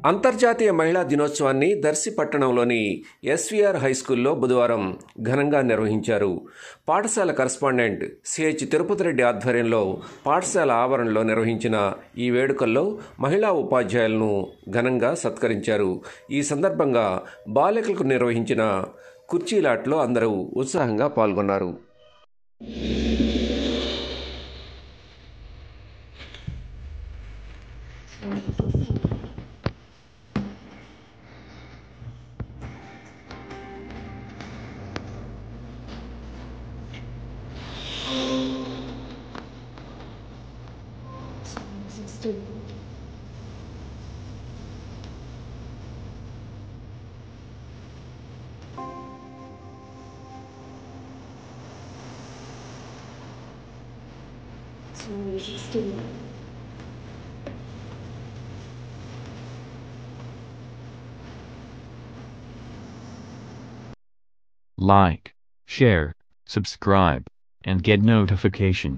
అంతర్జాతీయ మహిళా దినోత్సవాన్ని దర్శి పట్టణంలోని ఎస్వీఆర్ హైస్కూల్లో బుధవారం ఘనంగా నిర్వహించారు. పాఠశాల కరస్పాండెంట్ సిహెచ్ తిరుపతి రెడ్డి ఆధ్వర్యంలో పాఠశాల ఆవరణలో నిర్వహించిన ఈ వేడుకల్లో మహిళా ఉపాధ్యాయులను ఘనంగా సత్కరించారు. ఈ సందర్భంగా బాలికలకు నిర్వహించిన కుర్చీలాట్లో అందరూ ఉత్సాహంగా పాల్గొన్నారు. Like, share, subscribe, and get notification.